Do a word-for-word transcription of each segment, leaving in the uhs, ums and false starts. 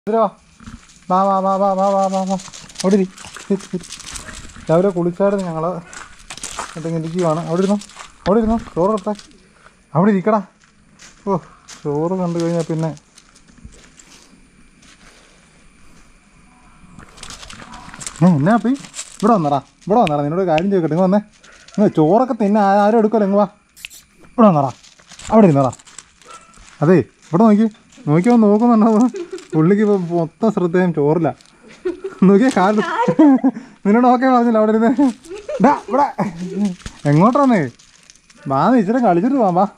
വാ വാ വാ വാ വാ വാ വാ വാ വാ അവിടെ ഇരി. രാവിലെ കുളിച്ചായിരുന്നു ഞങ്ങൾ. എന്നിട്ട് ഇരിക്കുവാണ്. അവിടെ ഇരുന്നോ, അവിടെ ഇരുന്നോ, ചോറ് എടുത്തേ, അവിടെ ഇരിക്കടാ. ഓ, ചോറ് കണ്ടു കഴിഞ്ഞാൽ പിന്നെ എന്നാ അപ്പി ഇവിടെ വന്നടാ, ഇവിടെ വന്നടാ. നിന്നോട് കാര്യം ചോദിക്കട്ടെ, ഇങ്ങ് വന്നേ. നിങ്ങൾ ചോറൊക്കെ തിന്നെ ആരും എടുക്കുമല്ലോ, ഇങ്ങ് വാ. ഇവിടെ വന്നടാ, അവിടെ ഇരുന്നടാ. അതേ ഇവിടെ നോക്കി നോക്കിയോ നോക്കുന്നുണ്ടോ? പുള്ളിക്ക് ഇപ്പോൾ മൊത്തം ശ്രദ്ധയും ചോറില്ല. നോക്കിയാൽ കാല് നിന്നോട് ഓക്കെ പറഞ്ഞില്ല അവിടെ ഇരുന്ന്. ഡാ ഇവിടെ എങ്ങോട്ടാന്നേ? വാന്ന് ഇച്ചിരി കളിച്ചിട്ട് പോവാം, വാ.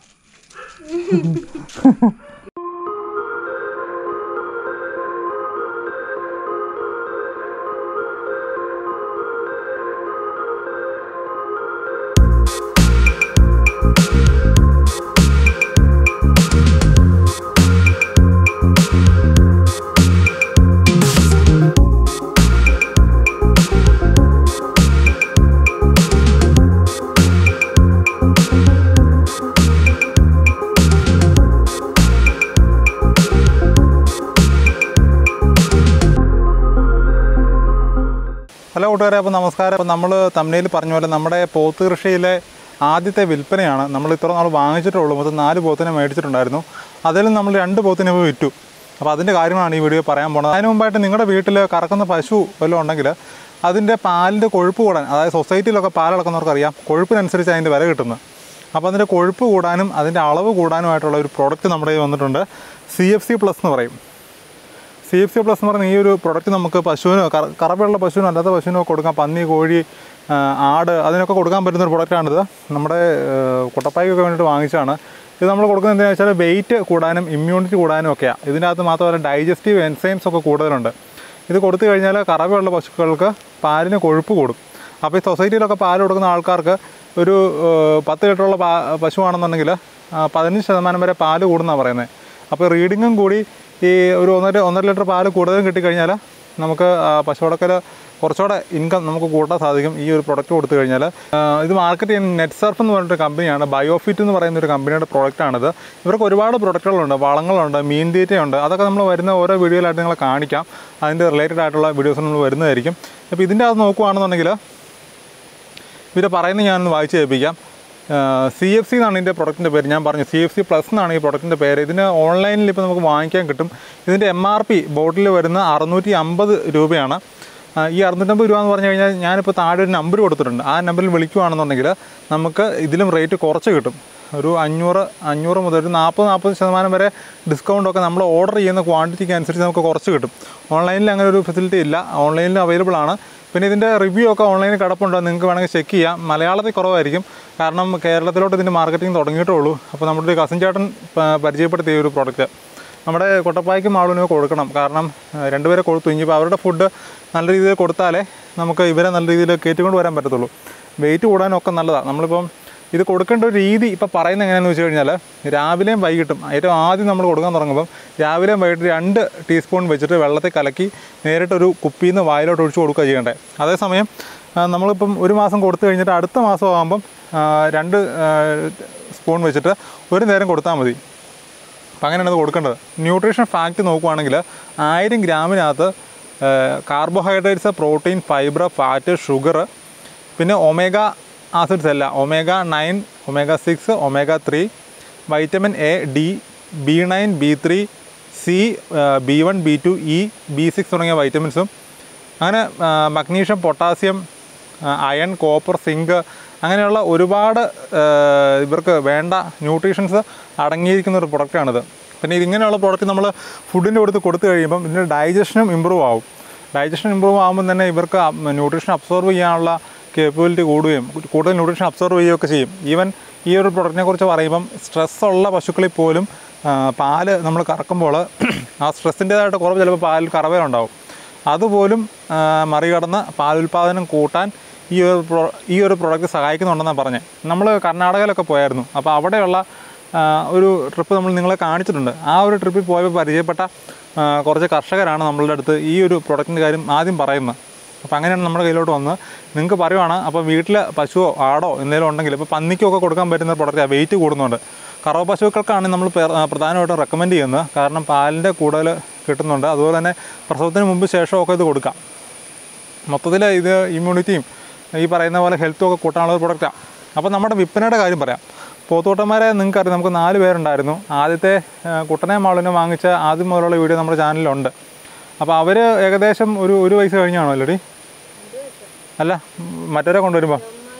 ഹലോ കൂട്ടുകാരെ, അപ്പോൾ നമസ്കാരം. അപ്പോൾ നമ്മൾ തമിഴിൽ പറഞ്ഞ പോലെ നമ്മുടെ പോത്ത് കൃഷിയിലെ ആദ്യത്തെ വിൽപ്പനയാണ്. നമ്മൾ ഇത്ര നാൾ വാങ്ങിച്ചിട്ടുള്ളൂ. മൊത്തം നാല് പോത്തിനെ മേടിച്ചിട്ടുണ്ടായിരുന്നു. അതിൽ നമ്മൾ രണ്ട് പോത്തിനെ ഇപ്പോൾ വിറ്റു. അപ്പോൾ അതിൻ്റെ കാര്യമാണ് ഈ വീഡിയോ പറയാൻ പോകുന്നത്. അതിന് മുമ്പായിട്ട് നിങ്ങളുടെ വീട്ടിൽ കറക്കുന്ന പശു വല്ലതും ഉണ്ടെങ്കിൽ അതിൻ്റെ പാലിൻ്റെ കൊഴുപ്പ് കൂടാൻ, അതായത് സൊസൈറ്റിയിലൊക്കെ പാലിളക്കുന്നവർക്കറിയാം കൊഴുപ്പിനനുസരിച്ച് അതിൻ്റെ വില കിട്ടുന്നത്. അപ്പോൾ അതിൻ്റെ കൊഴുപ്പ് കൂടാനും അതിൻ്റെ അളവ് കൂടാനുമായിട്ടുള്ള ഒരു പ്രോഡക്റ്റ് നമ്മുടെ കയ്യിൽ വന്നിട്ടുണ്ട്. സി എഫ് സി പ്ലസ് എന്ന് പറയും. സി എഫ് സി പ്ലസ് എന്ന് പറഞ്ഞാൽ ഈ ഒരു പ്രൊഡക്റ്റ് നമുക്ക് പശുവിനോ കറ കറവയുള്ള പശുവിനോ അല്ലാത്ത പശുവിനോ കൊടുക്കാം. പന്നി, കോഴി, ആട് അതിനൊക്കെ കൊടുക്കാൻ പറ്റുന്നൊരു പ്രൊഡക്റ്റാണിത്. നമ്മുടെ കൊട്ടപ്പായ്ക്കൊക്കെ വേണ്ടിയിട്ട് വാങ്ങിച്ചാണ്. ഇത് നമ്മൾ കൊടുക്കുന്നത് എന്താണെന്ന് വെച്ചാൽ വെയിറ്റ് കൂടാനും ഇമ്മ്യൂണിറ്റി കൂടാനും ഒക്കെയാണ്. ഇതിനകത്ത് മാത്രമല്ല ഡൈജസ്റ്റീവ് എൻസൈംസ് ഒക്കെ കൂടുതലുണ്ട്. ഇത് കൊടുത്തു കഴിഞ്ഞാൽ കറവയുള്ള പശുക്കൾക്ക് പാലിന് കൊഴുപ്പ് കൂടും. അപ്പോൾ ഈ സൊസൈറ്റിയിലൊക്കെ പാൽ കൊടുക്കുന്ന ആൾക്കാർക്ക് ഒരു പത്ത് ലിറ്ററുള്ള പാ പശുവാണെന്നുണ്ടെങ്കിൽ പതിനഞ്ച് ശതമാനം വരെ പാല് കൂടുന്നതാണ് പറയുന്നത്. അപ്പോൾ റീഡിങ്ങും കൂടി ഈ ഒരു ഒന്നര ഒന്നര ലിറ്റർ പാല് കൂടുതലും കിട്ടിക്കഴിഞ്ഞാൽ നമുക്ക് പശു വളർത്തൽ കുറച്ചുകൂടെ ഇൻകം നമുക്ക് കൂട്ടാൻ സാധിക്കും ഈ ഒരു പ്രൊഡക്റ്റ് കൊടുത്തു കഴിഞ്ഞാൽ. ഇത് മാർക്കറ്റ് ചെയ്യുന്ന നെറ്റ് സർഫ് എന്ന് പറഞ്ഞിട്ട് കമ്പനിയാണ്. ബയോഫിറ്റ് എന്ന് പറയുന്ന ഒരു കമ്പനിയുടെ പ്രോഡക്റ്റാണിത്. ഇവർക്ക് ഒരുപാട് പ്രൊഡക്റ്റുകളുണ്ട്, വളങ്ങളുണ്ട്, മീൻ തീറ്റയുണ്ട്. അതൊക്കെ നമ്മൾ വരുന്ന ഓരോ വീഡിയോയിലായിട്ട് നിങ്ങളെ കാണിക്കാം. അതിൻ്റെ റിലേറ്റഡ് ആയിട്ടുള്ള വീഡിയോസ് നമ്മൾ വരുന്നതായിരിക്കും. അപ്പോൾ ഇതിൻ്റെ അത് നോക്കുകയാണെന്നുണ്ടെങ്കിൽ ഇവർ പറയുന്നത് ഞാനൊന്ന് വായിച്ച് കേൾപ്പിക്കാം. സി എഫ് സി എന്നാണ് ഇതിൻ്റെ പ്രൊഡക്റ്റിൻ്റെ പേര്. ഞാൻ പറഞ്ഞു സി എഫ് സി പ്ലസ് എന്നാണ് ഈ പ്രൊഡക്റ്റിൻ്റെ പേര്. ഇതിന് ഓൺലൈനിൽ ഇപ്പോൾ നമുക്ക് വാങ്ങിക്കാൻ കിട്ടും. ഇതിൻ്റെ എം ആർ പി ബോട്ടിൽ വരുന്ന അറുന്നൂറ്റി അമ്പത് രൂപയാണ്. ഈ അറുന്നൂറ്റമ്പത് രൂപ എന്ന് പറഞ്ഞു കഴിഞ്ഞാൽ ഞാനിപ്പോൾ താഴെ ഒരു നമ്പർ കൊടുത്തിട്ടുണ്ട്. ആ നമ്പറിൽ വിളിക്കുകയാണെന്നുണ്ടെങ്കിൽ നമുക്ക് ഇതിലും റേറ്റ് കുറച്ച് കിട്ടും. ഒരു അഞ്ഞൂറ് അഞ്ഞൂറ് മുതൽ ഒരു നാൽപ്പത് നാൽപ്പത് ശതമാനം വരെ ഡിസ്കൗണ്ടൊക്കെ നമ്മൾ ഓർഡർ ചെയ്യുന്ന ക്വാണ്ടിറ്റിക്ക് അനുസരിച്ച് നമുക്ക് കുറച്ച് കിട്ടും. ഓൺലൈനിൽ അങ്ങനെ ഒരു ഫെസിലിറ്റി ഇല്ല, ഓൺലൈനിൽ അവൈലബിൾ ആണ്. പിന്നെ ഇതിൻ്റെ റിവ്യൂ ഒക്കെ ഓൺലൈനിൽ കിടപ്പുണ്ടോ, നിങ്ങൾക്ക് വേണമെങ്കിൽ ചെക്ക് ചെയ്യാം. മലയാളത്തിൽ കുറവായിരിക്കും, കാരണം കേരളത്തിലോട്ട് ഇതിൻ്റെ മാർക്കറ്റിംഗ് തുടങ്ങിയിട്ടേ ഉള്ളൂ. അപ്പോൾ നമ്മുടെ ഒരു കസിൻ ചേട്ടൻ പരിചയപ്പെടുത്തിയ ഒരു പ്രോഡക്റ്റ് നമ്മുടെ കൊട്ടപ്പായ്ക്കും ആളിനും കൊടുക്കണം. കാരണം രണ്ടുപേരെ കൊടുത്തു. ഇനിയിപ്പോൾ അവരുടെ ഫുഡ് നല്ല രീതിയിൽ കൊടുത്താലേ നമുക്ക് ഇവരെ നല്ല രീതിയിൽ കയറ്റിക്കൊണ്ട് വരാൻ പറ്റത്തുള്ളൂ. വെയിറ്റ് കൂടാനൊക്കെ നല്ലതാണ്. നമ്മളിപ്പം ഇത് കൊടുക്കേണ്ട ഒരു രീതി ഇപ്പോൾ പറയുന്നത് എങ്ങനെയാണെന്ന് വെച്ച് കഴിഞ്ഞാൽ രാവിലെയും വൈകിട്ടും ഏറ്റവും ആദ്യം നമ്മൾ കൊടുക്കാൻ തുടങ്ങുമ്പം രാവിലെയും വൈകിട്ട് രണ്ട് ടീസ്പൂൺ വെച്ചിട്ട് വെള്ളത്തിൽ കലക്കി നേരിട്ടൊരു കുപ്പിയിൽ നിന്ന് വായിലോട്ട് ഒഴിച്ച് കൊടുക്കുക ചെയ്യേണ്ടത്. അതേസമയം നമ്മളിപ്പം ഒരു മാസം കൊടുത്തു കഴിഞ്ഞിട്ട് അടുത്ത മാസം ആകുമ്പം രണ്ട് സ്പൂൺ വെച്ചിട്ട് ഒരു നേരം കൊടുത്താൽ മതി. അപ്പം അങ്ങനെയാണ് ഇത് കൊടുക്കേണ്ടത്. ന്യൂട്രീഷൻ ഫാക്റ്റ് നോക്കുകയാണെങ്കിൽ ആയിരം ഗ്രാമിനകത്ത് carbohydrates, protein, fibre, fat, sugar, പിന്നെ ഒമേഗ ആസിഡ്സ് അല്ല, omega nine, omega six, omega three, vitamin A, D, B nine, B three, C, B one, B two, E, B six തുടങ്ങിയ വൈറ്റമിൻസും, അങ്ങനെ magnesium, potassium, iron, copper, zinc, അങ്ങനെയുള്ള ഒരുപാട് ഇവർക്ക് വേണ്ട nutritions അടങ്ങിയിരിക്കുന്ന ഒരു പ്രൊഡക്റ്റാണിത്. പിന്നെ ഇതിങ്ങനെയുള്ള പ്രോഡക്റ്റ് നമ്മൾ ഫുഡിൻ്റെ കൊടുത്ത് കൊടുത്തു കഴിയുമ്പം ഇതിൻ്റെ ഡൈജഷനും ഇമ്പ്രൂവ് ആവും. ഡൈജഷൻ ഇമ്പ്രൂവ് ആകുമ്പം തന്നെ ഇവർക്ക് ന്യൂട്രീഷൻ അബ്സോർവ് ചെയ്യാനുള്ള കേപ്പബിലിറ്റി കൂടുകയും കൂടുതൽ ന്യൂട്രീഷൻ അബ്സോർവ് ചെയ്യുകയൊക്കെ ചെയ്യും. ഈവൻ ഈ ഒരു പ്രൊഡക്റ്റിനെ കുറിച്ച് പറയുമ്പം സ്ട്രെസ്സുള്ള പശുക്കളിൽ പോലും പാല് നമ്മൾ കറക്കുമ്പോൾ ആ സ്ട്രെസ്സിൻ്റേതായിട്ട് കുറവ് ചിലപ്പോൾ പാലിൽ കറവയുണ്ടാവും. അതുപോലും മറികടന്ന് പാലുൽപാദനം കൂട്ടാൻ ഈ ഒരു പ്രൊ ഈ ഒരു പ്രൊഡക്റ്റ് സഹായിക്കുന്നുണ്ടെന്നാണ് പറഞ്ഞത്. നമ്മൾ കർണാടകയിലൊക്കെ പോയായിരുന്നു. അപ്പോൾ അവിടെയുള്ള ഒരു ട്രിപ്പ് നമ്മൾ നിങ്ങളെ കാണിച്ചിട്ടുണ്ട്. ആ ഒരു ട്രിപ്പിൽ പോയപ്പോൾ പരിചയപ്പെട്ട കുറച്ച് കർഷകരാണ് നമ്മളുടെ അടുത്ത് ഈ ഒരു പ്രൊഡക്റ്റിൻ്റെ കാര്യം ആദ്യം പറയുന്നത്. അപ്പോൾ അങ്ങനെയാണ് നമ്മുടെ കയ്യിലോട്ട് വന്ന് നിങ്ങൾക്ക് പറയുവാണ്. അപ്പോൾ വീട്ടിൽ പശുവോ ആടോ എന്തെങ്കിലും ഉണ്ടെങ്കിൽ ഇപ്പോൾ പന്നിക്കൊക്കെ കൊടുക്കാൻ പറ്റുന്ന പ്രൊഡക്റ്റാണ്. വെയിറ്റ് കൂടുന്നുണ്ട്. കറവ പശുക്കൾക്കാണ് നമ്മൾ പ്രധാനമായിട്ടും റെക്കമെൻഡ് ചെയ്യുന്നത്. കാരണം പാലിൻ്റെ കൂടുതൽ കിട്ടുന്നുണ്ട്. അതുപോലെ തന്നെ പ്രസവത്തിന് മുമ്പ് ശേഷമൊക്കെ ഇത് കൊടുക്കാം. മൊത്തത്തിൽ ഇത് ഇമ്മ്യൂണിറ്റിയും ഈ പറയുന്ന പോലെ ഹെൽത്തും ഒക്കെ കൂട്ടാനുള്ള ഒരു പ്രൊഡക്റ്റാണ്. അപ്പോൾ നമ്മുടെ വിൽപ്പനയുടെ കാര്യം പറയാം. പോത്തുകുട്ടന്മാരെ നിങ്ങൾക്കറിയാം, നമുക്ക് നാല് പേരുണ്ടായിരുന്നു. ആദ്യത്തെ കുട്ടനെ മാളിനെ വാങ്ങിച്ച ആദ്യം മുതലുള്ള വീഡിയോ നമ്മുടെ ചാനലിലുണ്ട്. അപ്പോൾ അവർ ഏകദേശം ഒരു ഒരു വയസ്സ് കഴിഞ്ഞാണോ അല്ലടി? അല്ല, മറ്റവരെ കൊണ്ടുവരുമ്പോൾ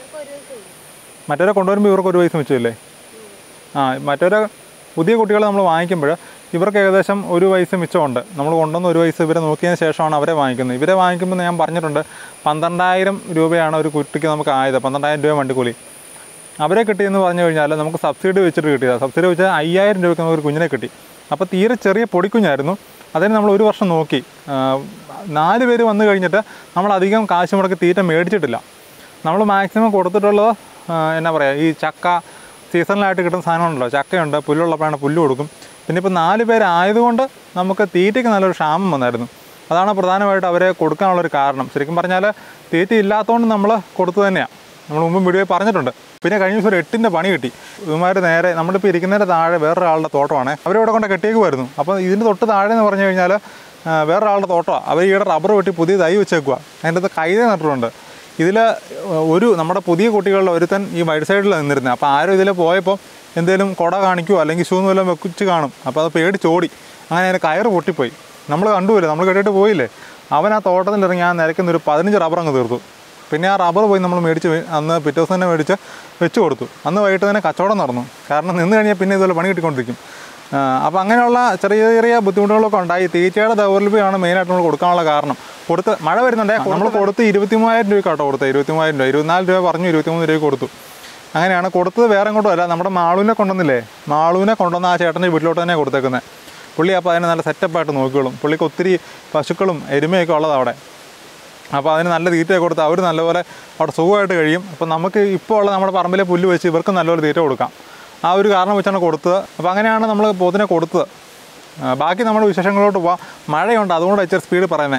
മറ്റവരെ കൊണ്ടുവരുമ്പോൾ ഇവർക്ക് ഒരു വയസ്സ് വെച്ചല്ലേ? ആ, മറ്റവരെ പുതിയ കുട്ടികളെ നമ്മൾ വാങ്ങിക്കുമ്പോൾ ഇവർക്ക് ഏകദേശം ഒരു വയസ്സ് മിച്ചമുണ്ട്. നമ്മൾ കൊണ്ടുവന്ന് ഒരു വയസ്സ് ഇവരെ നോക്കിയതിന് ശേഷമാണ് അവരെ വാങ്ങിക്കുന്നത്. ഇവരെ വാങ്ങിക്കുമ്പോൾ ഞാൻ പറഞ്ഞിട്ടുണ്ട്, പന്ത്രണ്ടായിരം രൂപയാണ് ഒരു കുട്ടിക്ക് നമുക്ക് ആയത്. പന്ത്രണ്ടായിരം രൂപ വണ്ടിക്കൂലി. അവരെ കിട്ടിയെന്ന് പറഞ്ഞു കഴിഞ്ഞാൽ നമുക്ക് സബ്സിഡി വെച്ചിട്ട് കിട്ടിയതാണ്. സബ്സിഡി വെച്ചാൽ അയ്യായിരം രൂപയ്ക്ക് നമുക്ക് ഒരു കുഞ്ഞിനെ കിട്ടി. അപ്പോൾ തീരെ ചെറിയ പൊടിക്കുഞ്ഞായിരുന്നു. അതിന് നമ്മൾ ഒരു വർഷം നോക്കി. നാല് പേര് വന്നു കഴിഞ്ഞിട്ട് നമ്മളധികം കാശ് മുടക്കി തീറ്റ മേടിച്ചിട്ടില്ല. നമ്മൾ മാക്സിമം കൊടുത്തിട്ടുള്ളത് എന്നാ പറയുക, ഈ ചക്ക സീസണലായിട്ട് കിട്ടുന്ന സാധനമുണ്ടല്ലോ, ചക്കയുണ്ട്, പുല്ലുള്ളപ്പോഴാണ് പുല്ല് കൊടുക്കും. പിന്നെ ഇപ്പോൾ നാല് പേരായതുകൊണ്ട് നമുക്ക് തീറ്റയ്ക്ക് നല്ലൊരു ക്ഷാമം വന്നായിരുന്നു. അതാണ് പ്രധാനമായിട്ട് അവരെ കൊടുക്കാനുള്ളൊരു കാരണം. ശരിക്കും പറഞ്ഞാൽ തീറ്റ ഇല്ലാത്തതുകൊണ്ട് നമ്മൾ കൊടുത്തു തന്നെയാണ്. നമ്മൾ മുമ്പ് വീഡിയോയിൽ പറഞ്ഞിട്ടുണ്ട്. പിന്നെ കഴിഞ്ഞ ദിവസം ഒരു എട്ടിൻ്റെ പണി കിട്ടി. ഇവന്മാർ നേരെ നമ്മളിപ്പോൾ ഇരിക്കുന്നതിൻ്റെ താഴെ വേറൊരാളുടെ തോട്ടമാണ്. അവരിവിടെ കൊണ്ട് കെട്ടിയേക്കുമായിരുന്നു. അപ്പോൾ ഇതിൻ്റെ തൊട്ട് താഴെ എന്ന് പറഞ്ഞു കഴിഞ്ഞാൽ വേറൊരാളുടെ തോട്ടമാണ്. അവർ ഈടെ റബ്ബർ വെട്ടി പുതിയ തൈ വെച്ചേക്കുക. അതിൻ്റെ അകത്ത് കൈത നട്ടിട്ടുണ്ട്. ഇതിൽ ഒരു നമ്മുടെ പുതിയ കുട്ടികളിൽ ഒരുത്തൻ ഈ വൈഡ് സൈഡിൽ നിന്നിരുന്നത്. അപ്പോൾ ആരും ഇതിൽ പോയപ്പോൾ എന്തെങ്കിലും കൊട കാണിക്കുമോ അല്ലെങ്കിൽ ഷൂ വല്ലതും വെച്ച് കാണും. അപ്പോൾ അത് പേടിച്ചോടി. അങ്ങനെ അതിന് കയറ് പൊട്ടിപ്പോയി. നമ്മൾ കണ്ടുപോയില്ലേ, നമ്മൾ കേട്ടിട്ട് പോയില്ലേ. അവൻ ആ തോട്ടത്തിൽ ഇറങ്ങി ആ നിരക്കുന്ന ഒരു പതിനഞ്ച് റബ്ബർ അങ്ങ് തീർത്തു. പിന്നെ ആ റബ്ബർ പോയി നമ്മൾ മേടിച്ച് അന്ന് പിറ്റേ ദിവസം തന്നെ മേടിച്ച് വെച്ച് കൊടുത്തു. അന്ന് വൈകിട്ട് തന്നെ കച്ചവടം നടന്നു. കാരണം നിന്ന് കഴിഞ്ഞാൽ പിന്നെ ഇതുപോലെ പണി കിട്ടിക്കൊണ്ടിരിക്കും. അപ്പോൾ അങ്ങനെയുള്ള ചെറിയ ചെറിയ ബുദ്ധിമുട്ടുകളൊക്കെ ഉണ്ടായി. തീറ്റയുടെ ദൗർലഭ്യമാണ് മെയിനായിട്ട് നമ്മൾ കൊടുക്കാനുള്ള കാരണം. കൊടുത്ത് മഴ വരുന്നുണ്ടേ നമ്മൾ കൊടുത്ത് ഇരുപത്തി മൂവായിരം രൂപയ്ക്കാട്ടോ കൊടുത്തത്. ഇരുപത്തി മൂവായിരം രൂപ ഇരുപത്തിനാല് രൂപ പറഞ്ഞു, ഇരുപത്തിമൂന്ന് രൂപ കൊടുത്തു. അങ്ങനെയാണ് കൊടുത്തത്. വേറെ എങ്ങോട്ടും അല്ല, നമ്മുടെ മാളൂനെ കൊണ്ടുവന്നില്ലേ, മാളൂനെ കൊണ്ടുവന്ന ആ ചേട്ടൻ്റെ വീട്ടിലോട്ട് തന്നെ കൊടുത്തേക്കുന്നത്. പുള്ളി അപ്പോൾ അതിനെ നല്ല സെറ്റപ്പായിട്ട് നോക്കിക്കോളും. പുള്ളിക്ക് ഒത്തിരി പശുക്കളും എരുമയൊക്കെ ഉള്ളത് അവിടെ. അപ്പോൾ അതിന് നല്ല തീറ്റയൊക്കെ കൊടുത്ത് അവർ നല്ലപോലെ അവിടെ സുഖമായിട്ട് കഴിയും. അപ്പോൾ നമുക്ക് ഇപ്പോൾ ഉള്ള നമ്മുടെ പറമ്പിലെ പുല്ല് വെച്ച് ഇവർക്ക് നല്ലപോലെ തീറ്റ കൊടുക്കാം. ആ ഒരു കാരണം വെച്ചാണ് കൊടുത്തത്. അപ്പോൾ അങ്ങനെയാണ് നമ്മൾ പോത്തിനെ കൊടുത്തത്. ബാക്കി നമ്മുടെ വിശേഷങ്ങളോട്ട് പോവാം. മഴയുണ്ട്, അതുകൊണ്ട് ഇച്ചിരി സ്പീഡ് പറയുന്നത്.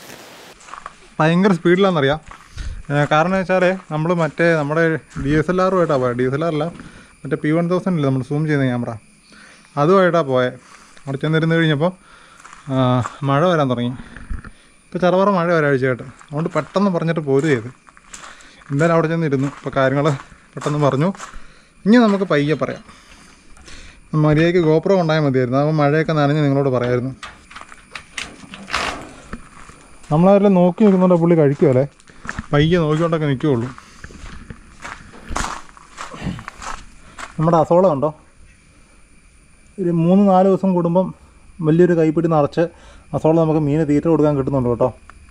ഭയങ്കര സ്പീഡിലാണെന്നറിയാം. കാരണം വെച്ചാൽ നമ്മൾ മറ്റേ നമ്മുടെ ഡി എസ് എൽ ആറുമായിട്ടാണ് പോയത്. ഡി എസ് എൽ ആറല്ല, മറ്റേ പി വൺ തൗസൻഡ് ഇല്ലേ നമ്മൾ സൂം ചെയ്യുന്ന ക്യാമറ, അതുമായിട്ടാണ് പോയത്. അവിടെ ചെന്നിരുന്ന് കഴിഞ്ഞപ്പോൾ മഴ വരാൻ തുടങ്ങി. ഇപ്പോൾ ചെറുപറ മഴ ഒരാഴ്ചയായിട്ട്. അതുകൊണ്ട് പെട്ടെന്ന് പറഞ്ഞിട്ട് പോരും ചെയ്ത്. എന്തായാലും അവിടെ ചെന്നിരുന്നു. ഇപ്പോൾ കാര്യങ്ങൾ പെട്ടെന്ന് പറഞ്ഞു. ഇനി നമുക്ക് പയ്യെ പറയാം. മര്യാദയ്ക്ക് ഗോപ്രോ ഉണ്ടായാൽ മതിയായിരുന്നു. അപ്പോൾ മഴയൊക്കെ നനഞ്ഞ് നിങ്ങളോട് പറയാമായിരുന്നു. നമ്മളാരെല്ലാം നോക്കി നിൽക്കുന്നുണ്ടോ പുള്ളി കഴിക്കുമല്ലേ. പയ്യെ നോക്കിക്കൊണ്ടൊക്കെ നിൽക്കുകയുള്ളൂ. നമ്മുടെ അസോള ഉണ്ടോ, ഒരു മൂന്ന് നാല് ദിവസം കൂടുമ്പം വലിയൊരു കൈപ്പിടി നിറച്ച് അസോള നമുക്ക് മീന് തീറ്റ കൊടുക്കാൻ കിട്ടുന്നുണ്ട് കേട്ടോ.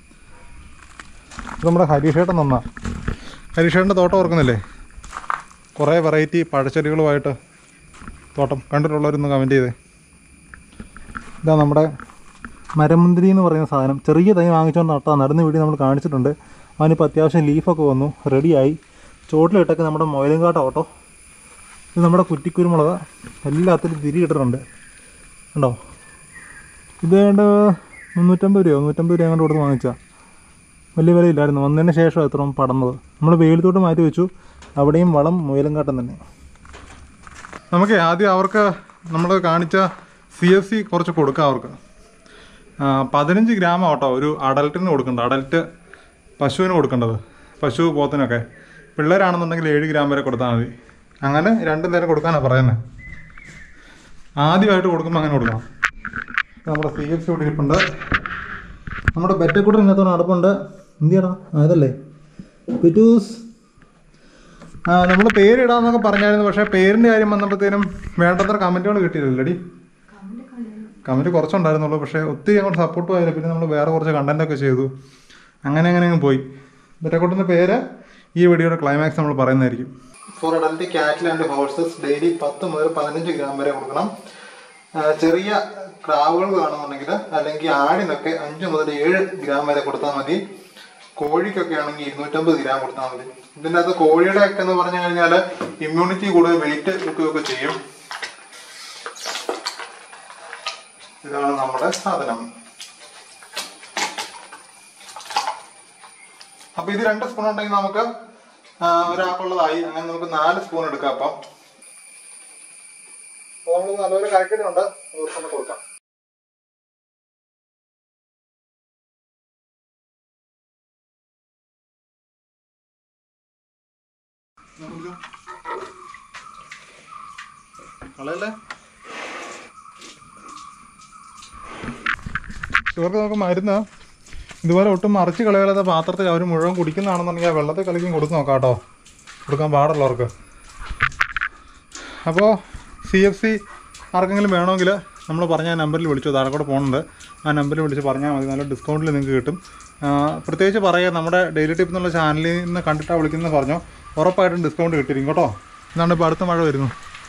ഇത് നമ്മുടെ ഹരീഷേട്ടൻ തന്നാ. ഹരീഷേട്ടൻ്റെ തോട്ടം ഓർക്കുന്നില്ലേ? കുറേ വെറൈറ്റി പഴച്ചെടികളുമായിട്ട് തോട്ടം. കണ്ടിട്ടുള്ളവരൊന്ന് കമൻറ്റ് ചെയ്തേ. ഇതാ നമ്മുടെ മരമുന്തിരി എന്ന് പറയുന്ന സാധനം. ചെറിയ തൈ വാങ്ങിച്ചുകൊണ്ട് നട്ടാൽ നടന്ന വീഡിയോ നമ്മൾ കാണിച്ചിട്ടുണ്ട്. അവനിപ്പോൾ അത്യാവശ്യം ലീഫൊക്കെ വന്നു, റെഡിയായി. ചോട്ടിലിട്ടൊക്കെ നമ്മുടെ മുയലുംകാട്ട ഓട്ടോ. ഇത് നമ്മുടെ കുറ്റിക്കുരുമുളക്. എല്ലാത്തിലും തിരിയിട്ടിട്ടുണ്ട് കണ്ടോ. ഇത് വേണ്ട മുന്നൂറ്റമ്പത് രൂപ മുന്നൂറ്റമ്പത് രൂപ കൊണ്ട് കൊടുത്ത് വാങ്ങിച്ചാൽ വലിയ വിലയില്ലായിരുന്നു. വന്നതിന് ശേഷം എത്രയും പടന്നത്. നമ്മൾ വെയിലത്തോട്ട് മാറ്റി വെച്ചു. അവിടെയും വളം മുയലുംകാട്ടം തന്നെ. നമുക്ക് ആദ്യം അവർക്ക് നമ്മൾ കാണിച്ച സി എഫ് സി കുറച്ച് കൊടുക്കാം അവർക്ക്. പതിനഞ്ച് ഗ്രാം ആട്ടോ ഒരു അഡൽട്ടിന് കൊടുക്കേണ്ടത്. അഡൽട്ട് പശുവിന് കൊടുക്കേണ്ടത്. പശു പോത്തിനൊക്കെ. പിള്ളേരാണെന്നുണ്ടെങ്കിൽ ഏഴ് ഗ്രാം വരെ കൊടുത്താൽ മതി. അങ്ങനെ രണ്ടു നേരം കൊടുക്കാനാണ് പറയുന്നത്. ആദ്യമായിട്ട് കൊടുക്കുമ്പോൾ അങ്ങനെ കൊടുക്കണം. നമ്മുടെ സി എഫ് സി ഇവിടെ ഇരിപ്പുണ്ട്. നമ്മുടെ ബെറ്റക്കൂട്ടർ ഇന്നത്തോടെ നടപ്പുണ്ട്. എന്തിയാടാ അതല്ലേ പിറ്റൂസ്. നമ്മൾ പേരിടാമെന്നൊക്കെ പറഞ്ഞായിരുന്നു. പക്ഷേ പേരിൻ്റെ കാര്യം വന്നപ്പോഴത്തേനും വേണ്ടത്ര കമൻറ്റുകൾ കിട്ടിയില്ലല്ലോടി. കമൻറ്റ് കുറച്ചുണ്ടായിരുന്നുള്ളൂ. പക്ഷേ ഒത്തിരി അങ്ങോട്ട് സപ്പോർട്ടും ആയില്ല. പിന്നെ നമ്മൾ വേറെ കുറച്ച് കണ്ടൻറ്റൊക്കെ ചെയ്തു. അങ്ങനെ അങ്ങനെ അങ്ങ് പോയി. ബെറ്റക്കൂട്ടറിൻ്റെ പേര് ഈ വീഡിയോയുടെ ക്ലൈമാക്സ് നമ്മൾ പറയുന്നതായിരിക്കും. For adult cattle and horses daily പത്ത് മുതൽ പതിനഞ്ച് ഗ്രാം വരെ കൊടുക്കണം. ചെറിയ ക്രാവുകൾ കാണുന്നുണ്ടെങ്കിൽ അല്ലെങ്കിൽ ആടിനൊക്കെ അഞ്ച് മുതൽ ഏഴ് ഗ്രാം വരെ കൊടുത്താൽ മതി. കോഴിക്കൊക്കെ ആണെങ്കിൽ ഇരുന്നൂറ്റമ്പത് ഗ്രാം കൊടുത്താൽ മതി. ഇതിൻ്റെ അകത്ത് കോഴിയുടെ ഒക്കെ എന്ന് പറഞ്ഞു കഴിഞ്ഞാൽ ഇമ്മ്യൂണിറ്റി കൂടുതൽ വെയിറ്റ് കിട്ടുകയൊക്കെ ചെയ്യും. ഇതാണ് നമ്മുടെ സാധനം. അപ്പൊ ഇത് രണ്ട് സ്പൂൺ ഉണ്ടെങ്കിൽ നമുക്ക് ഒരാൾക്കുള്ളതായി. അങ്ങനെ നമുക്ക് നാല് സ്പൂൺ എടുക്കാം. അപ്പം നല്ലപോലെ കഴിക്കുന്നുണ്ട്, ദിവസം കൊടുക്കാം. കളയല്ലേ. ഇവർക്ക് നമുക്ക് മരുന്ന് ഇതുപോലെ ഒട്ടും മറിച്ച് കളയാത്ത പാത്രത്തിൽ അവർ മുഴുവൻ കുടിക്കുന്നതാണെന്നുണ്ടെങ്കിൽ ആ വെള്ളത്തിൽ കളിക്കും കൊടുത്ത് നോക്കാം കേട്ടോ, കൊടുക്കാൻ പാടുള്ളവർക്ക്. അപ്പോൾ സി എഫ് സി ആർക്കെങ്കിലും വേണമെങ്കിൽ നമ്മൾ പറഞ്ഞ ആ നമ്പറിൽ വിളിച്ചു, താഴെ കൂടെ പോകുന്നുണ്ട്, ആ നമ്പറിൽ വിളിച്ച് പറഞ്ഞാൽ മതി, നല്ല ഡിസ്കൗണ്ടിൽ നിങ്ങൾക്ക് കിട്ടും. പ്രത്യേകിച്ച് പറയുക, നമ്മുടെ ഡെയിലി ടിപ്പ് എന്നുള്ള ചാനലിൽ നിന്ന് കണ്ടിട്ടാണ് വിളിക്കുന്നത് പറഞ്ഞോ, ഉറപ്പായിട്ടും ഡിസ്കൗണ്ട് കിട്ടിയിരിക്കും കേട്ടോ. ഇതാണ് ഇപ്പോൾ അടുത്ത മഴ വരുന്നു.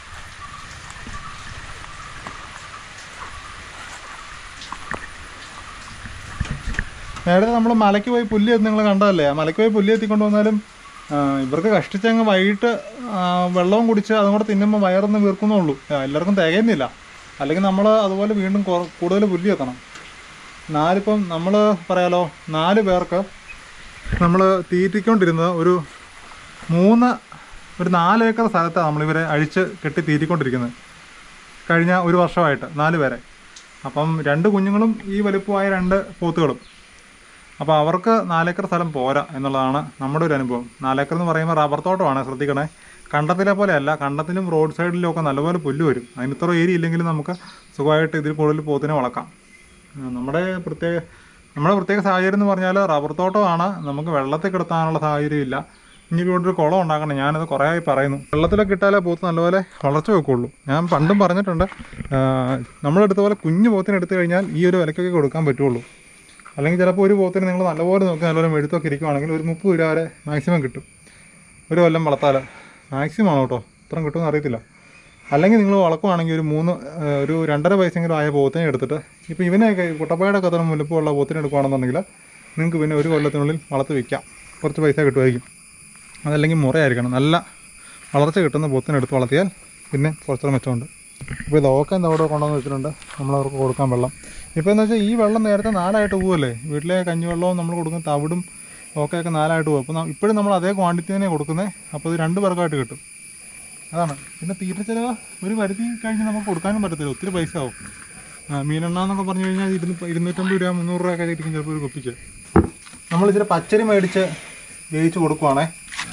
നേരത്തെ നമ്മൾ മലയ്ക്ക് പോയി പുല്ല് എത്തി നിങ്ങൾ കണ്ടതല്ലേ, ആ മലയ്ക്ക് പോയി പുല്ല് എത്തിക്കൊണ്ട് വന്നാലും ഇവർക്ക് കഷ്ടിച്ചങ്ങ് വൈകിട്ട് വെള്ളവും കുടിച്ച് അതും കൂടെ തിന്നുമ്പോൾ വയറൊന്നും വീർക്കുന്നുള്ളൂ, എല്ലാവർക്കും തികയുന്നില്ല. അല്ലെങ്കിൽ നമ്മൾ അതുപോലെ വീണ്ടും കൂടുതൽ പുല്ല് എത്തണം. നാലിപ്പം നമ്മൾ പറയാലോ, നാല് പേർക്ക് നമ്മൾ തീറ്റിക്കൊണ്ടിരുന്നത് ഒരു മൂന്ന് ഒരു നാല് ഏക്കർ സ്ഥലത്താണ് നമ്മളിവരെ അഴിച്ച് കെട്ടി തീറ്റിക്കൊണ്ടിരിക്കുന്നത് കഴിഞ്ഞ ഒരു വർഷമായിട്ട്, നാല് പേരെ. അപ്പം രണ്ട് കുഞ്ഞുങ്ങളും ഈ വലുപ്പമായ രണ്ട് പോത്തുകളും. അപ്പോൾ അവർക്ക് നാലേക്കർ സ്ഥലം പോരാ എന്നുള്ളതാണ് നമ്മുടെ ഒരു അനുഭവം. നാലേക്കർ എന്ന് പറയുമ്പോൾ റബ്ബർ തോട്ടമാണ്, ശ്രദ്ധിക്കണേ. കണ്ടത്തിലെ പോലെയല്ല, കണ്ടത്തിലും റോഡ് സൈഡിലും ഒക്കെ നല്ലപോലെ പുല്ല് വരും. അതിന് ഇത്ര ഏരിയ ഇല്ലെങ്കിലും നമുക്ക് സുഖമായിട്ട് ഇതിൽ കൂടുതൽ പോത്തിനെ വളർത്താം. നമ്മുടെ പ്രത്യേക നമ്മുടെ പ്രത്യേക സാഹചര്യം എന്ന് പറഞ്ഞാൽ റബ്ബർ തോട്ടമാണ്, നമുക്ക് വെള്ളത്തിൽ കിടത്താനുള്ള സാഹചര്യമില്ല. ഇനി ഇവിടെ ഒരു കുളം ഉണ്ടാക്കണം, ഞാനത് കുറേ ആയി പറയുന്നു. വെള്ളത്തിലൊക്കെ ഇട്ടാലേ പോത്ത് നല്ലപോലെ വളർച്ച വെക്കുള്ളൂ. ഞാൻ പണ്ടും പറഞ്ഞിട്ടുണ്ട്, നമ്മളെടുത്ത പോലെ കുഞ്ഞു പോത്തിനെ എടുത്തു കഴിഞ്ഞാൽ ഈ ഒരു വിലക്കൊക്കെ കൊടുക്കാൻ പറ്റുള്ളൂ. അല്ലെങ്കിൽ ചിലപ്പോൾ ഒരു പോത്തിന് നിങ്ങൾ നല്ലപോലെ നോക്കി നല്ലപോലെ മെഴുത്തൊക്കെ ഇരിക്കുവാണെങ്കിൽ ഒരു മുപ്പത് രൂപ വരെ മാക്സിമം കിട്ടും ഒരു കൊല്ലം വളർത്താൽ. മാക്സിമം ആണ് കേട്ടോ, ഇത്രയും കിട്ടുമെന്ന് അറിയത്തില്ല. അല്ലെങ്കിൽ നിങ്ങൾ വളർക്കുവാണെങ്കിൽ ഒരു മൂന്ന് ഒരു രണ്ടര പൈസയെങ്കിലും ആയ പോത്തിനെ എടുത്തിട്ട്, ഇപ്പോൾ ഇവനെയൊക്കെ കുട്ടപ്പായുടെ ഒക്കെ അത്ര മുലപ്പുള്ള പോത്തിനെ എടുക്കുകയാണെന്നുണ്ടെങ്കിൽ നിങ്ങൾക്ക് പിന്നെ ഒരു കൊല്ലത്തിനുള്ളിൽ വളർത്ത് വയ്ക്കാം, കുറച്ച് പൈസ കിട്ടുമായിരിക്കും. അതല്ലെങ്കിൽ മുറയായിരിക്കണം, നല്ല വളർച്ച കിട്ടുന്ന പോത്തിനെ എടുത്ത് വളർത്തിയാൽ പിന്നെ കുറച്ചുകൂടെ മെച്ചമുണ്ട്. അപ്പോൾ ഇത് ഓക്കെ എന്താ അവിടെ കൊണ്ടുവന്ന് വെച്ചിട്ടുണ്ട്, നമ്മളവർക്ക് കൊടുക്കാൻ വെള്ളം. ഇപ്പോൾ എന്ന് വെച്ചാൽ ഈ വെള്ളം നേരത്തെ നാലായിട്ട് പോകുമല്ലേ, വീട്ടിലെ കഞ്ഞിവെള്ളവും നമ്മൾ കൊടുക്കുന്ന തവിടും ഓക്കെയൊക്കെ നാലായിട്ട് പോകും. അപ്പോൾ ഇപ്പോഴും നമ്മൾ അതേ ക്വാണ്ടിറ്റി തന്നെ കൊടുക്കുന്നത്, അപ്പോൾ ഇത് രണ്ട് പേർക്കായിട്ട് കിട്ടും. അതാണ്. പിന്നെ തീറ്റ ചിലവ് ഒരു പരിധി കഴിഞ്ഞ് നമുക്ക് കൊടുക്കാനും പറ്റത്തില്ല, ഒത്തിരി പൈസ ആവും. മീനെണ്ണ എന്നൊക്കെ പറഞ്ഞു കഴിഞ്ഞാൽ ഇരുന്ന് ഇരുന്നൂറ്റമ്പത് രൂപ മുന്നൂറ് രൂപയൊക്കെ ആയിരിക്കും ചിലപ്പോൾ ഒരു കുപ്പിക്ക്. നമ്മൾ ഇച്ചിരി പച്ചരി മേടിച്ച് വേവിച്ച് കൊടുക്കുവാണേ.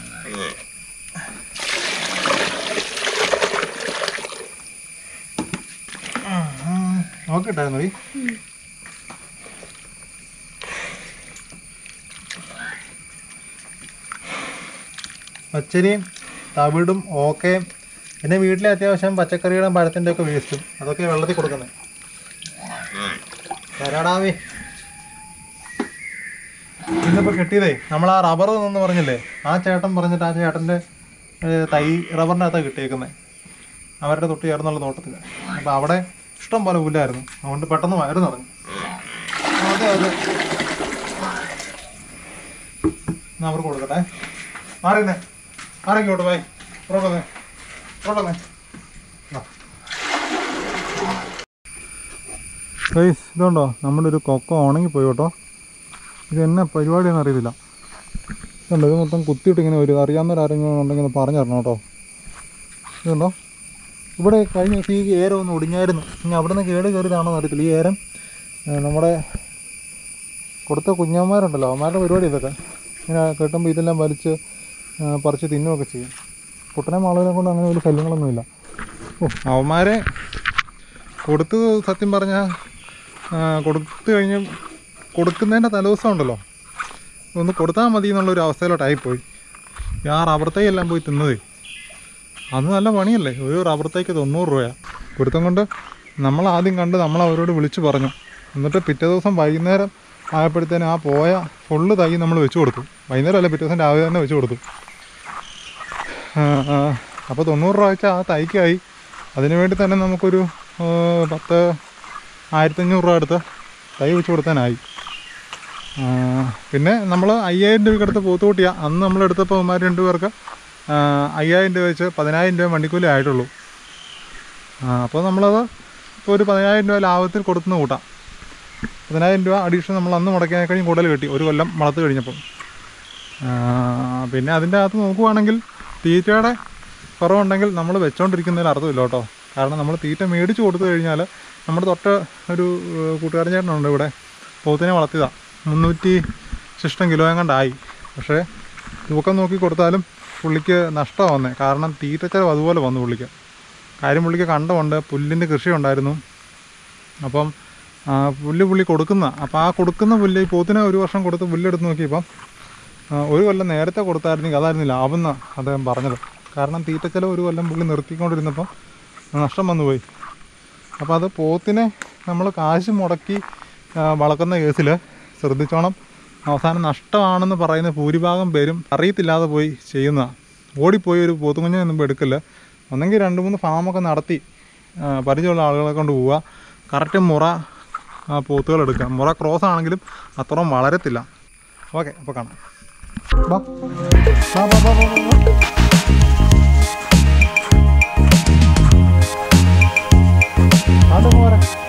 നോക്കിട്ടായിരുന്നു മതി. പച്ചരിയും തവിടും ഓക്കയും പിന്നെ വീട്ടിലെ അത്യാവശ്യം പച്ചക്കറികളും പഴത്തിൻ്റെ ഒക്കെ വേസ്റ്റും അതൊക്കെ വെള്ളത്തിൽ കൊടുക്കുന്നത്. തരാടാവേ ഇന്നിപ്പോൾ കിട്ടിയതേ നമ്മൾ ആ റബ്ബർ എന്ന് പറഞ്ഞില്ലേ, ആ ചേട്ടൻ പറഞ്ഞിട്ട് ആ ചേട്ടൻ്റെ തൈ റബ്ബറിനകത്താണ് കിട്ടിയേക്കുന്നത്, അവരുടെ തൊട്ട് ചേർന്നുള്ള തോട്ടത്തിൽ. അപ്പോൾ അവിടെ ഇഷ്ടം പോലെ പുല്ലായിരുന്നു, അതുകൊണ്ട് പെട്ടെന്ന് വയറ് നിറഞ്ഞു. അതെ അതെ എന്നാൽ അവർക്ക് കൊടുക്കട്ടെ. മാറിന്നേ മാറിക്കോട്ടെ, ബൈ പുറത്തുന്നേ പുറത്തുന്നേ. ഗൈസ് ഇതുണ്ടോ, നമ്മളൊരു കൊക്ക ഉണങ്ങിപ്പോയി കേട്ടോ. ഇത് എന്നാ പരിപാടിയൊന്നും അറിയത്തില്ല. ഇതുണ്ടോ, ഇത് മൊത്തം കുത്തിയിട്ട് ഇങ്ങനെ വരും. അറിയാവുന്നവരാരെങ്കിലും ഉണ്ടെങ്കിൽ ഒന്ന് പറഞ്ഞു തരണം കേട്ടോ. ഇതുണ്ടോ, ഇവിടെ കഴിഞ്ഞ ദിവസം ഈ ഏരം ഒന്ന് ഒടിഞ്ഞായിരുന്നു. ഇനി അവിടെ നിന്ന് കേട് കയറിയതാണോ അറിയത്തില്ല. ഈ ഏരം നമ്മുടെ കൊടുത്ത കുഞ്ഞന്മാരുണ്ടല്ലോ, അവന്മാരുടെ പരിപാടി ഇതൊക്കെ. ഇങ്ങനെ കെട്ടുമ്പോൾ ഇതെല്ലാം വലിച്ച് പറിച്ച് തിന്നുമൊക്കെ ചെയ്യും. കുട്ടനെ മാളവിനെ കൊണ്ട് അങ്ങനെ ഒരു ശല്യങ്ങളൊന്നുമില്ല. ഓ അവന്മാരെ കൊടുത്ത് സത്യം പറഞ്ഞാൽ കൊടുത്തു കഴിഞ്ഞ് കൊടുക്കുന്നതിൻ്റെ തലേദിവസം ഉണ്ടല്ലോ, ഒന്ന് കൊടുത്താൽ മതി എന്നുള്ളൊരു അവസ്ഥയിലോട്ടായിപ്പോയി. ആ റബ്ബർ തൈ എല്ലാം പോയി തിന്നതേ. അത് നല്ല പണിയല്ലേ, ഒരു റബ്ബർ തൈക്ക് തൊണ്ണൂറ് രൂപയാണ്. കൊടുത്തം കൊണ്ട് നമ്മൾ ആദ്യം കണ്ട് നമ്മൾ അവരോട് വിളിച്ച് പറഞ്ഞു. എന്നിട്ട് പിറ്റേ ദിവസം വൈകുന്നേരം ആയപ്പോഴത്തേനും ആ പോയ ഫുള്ള് തൈ നമ്മൾ വെച്ച് കൊടുത്തു. വൈകുന്നേരം അല്ല, പിറ്റേ ദിവസം രാവിലെ തന്നെ വെച്ച് കൊടുത്തു. അപ്പോൾ തൊണ്ണൂറ് രൂപ വെച്ചാൽ ആ തൈക്കായി. അതിനു വേണ്ടി തന്നെ നമുക്കൊരു പത്ത് ആയിരത്തഞ്ഞൂറ് രൂപ അടുത്ത് തൈ വെച്ച് കൊടുക്കാനായി. പിന്നെ നമ്മൾ അയ്യായിരം രൂപയ്ക്കടുത്ത് പോത്തുകൂട്ടിയാണ് അന്ന് നമ്മളെടുത്തപ്പോൾ അവന്മാർ രണ്ട് പേർക്ക് അയ്യായിരം രൂപ വെച്ച് പതിനായിരം രൂപ വണ്ടിക്കൂലി ആയിട്ടുള്ളൂ. അപ്പോൾ നമ്മളത് ഇപ്പോൾ ഒരു പതിനായിരം രൂപ ലാഭത്തിൽ കൊടുത്തുനിന്ന് കൂട്ടാം. പതിനായിരം രൂപ അഡീഷണൽ നമ്മൾ അന്ന് മുടക്കിയതിനേക്കാളും കൂടുതൽ കിട്ടി ഒരു കൊല്ലം വളർത്ത് കഴിഞ്ഞപ്പം. പിന്നെ അതിൻ്റെ അകത്ത് നോക്കുവാണെങ്കിൽ തീറ്റയുടെ കുറവുണ്ടെങ്കിൽ നമ്മൾ വെച്ചോണ്ടിരിക്കുന്നതിൽ അർത്ഥമില്ല കേട്ടോ. കാരണം നമ്മൾ തീറ്റ മേടിച്ച് കൊടുത്തു കഴിഞ്ഞാൽ നമ്മുടെ തൊട്ട് ഒരു കൂട്ടുകാരൻ ചേട്ടനുണ്ട് ഇവിടെ പോത്തിനെ വളർത്തിയതാണ്, മുന്നൂറ്റി ശിഷ്ടം കിലോ എങ്ങാണ്ടായി. പക്ഷേ തൂക്കം നോക്കി കൊടുത്താലും പുള്ളിക്ക് നഷ്ടമാണ് വന്നത്. കാരണം തീറ്റ ചിലവ് അതുപോലെ വന്നു പുള്ളിക്ക്. കാര്യം പുള്ളിക്ക് കണ്ടമുണ്ട്, പുല്ലിൻ്റെ കൃഷി ഉണ്ടായിരുന്നു. അപ്പം പുല്ല് പുള്ളി കൊടുക്കുന്ന അപ്പോൾ ആ കൊടുക്കുന്ന പുല്ല് ഈ പോത്തിനെ ഒരു വർഷം കൊടുത്ത് പുല്ലെടുത്ത് നോക്കിയപ്പം ഒരു കൊല്ലം നേരത്തെ കൊടുത്തായിരുന്നെങ്കിൽ അതായിരുന്നു ലാഭം എന്ന് അദ്ദേഹം പറഞ്ഞത്. കാരണം തീറ്റ ചിലവ് ഒരു കൊല്ലം പുള്ളി നിർത്തിക്കൊണ്ടിരുന്നപ്പം നഷ്ടം വന്നുപോയി. അപ്പോൾ അത് പോത്തിനെ നമ്മൾ കാശ് മുടക്കി വളർത്തുന്ന കേസിൽ ശ്രദ്ധിച്ചോണം. അവസാനം നഷ്ടമാണെന്ന് പറയുന്ന ഭൂരിഭാഗം പേരും അറിയത്തില്ലാതെ പോയി ചെയ്യുന്നതാണ്. ഓടിപ്പോയി ഒരു പോത്തുകുഞ്ഞിനെ മുമ്പ് എടുക്കില്ല. ഒന്നെങ്കിൽ രണ്ട് മൂന്ന് ഫാമൊക്കെ നടത്തി പരിചയമുള്ള ആളുകളെ കൊണ്ട് പോവുക. കറക്റ്റ് മുറ പോത്തുകൾ എടുക്കുക. മുറ ക്രോസ് ആണെങ്കിലും അത്രയും വളരത്തില്ല. ഓക്കെ, അപ്പോൾ കാണാം. ബാ ബാ ബാ ബാ ബാ അത് പോരെ.